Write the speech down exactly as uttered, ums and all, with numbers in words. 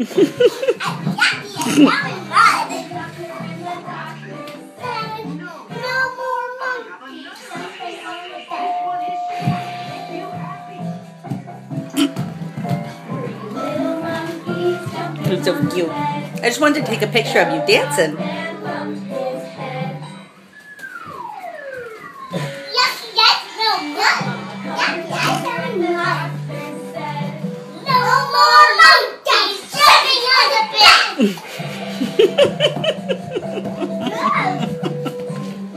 It's so cute. I just wanted to take a picture of you dancing.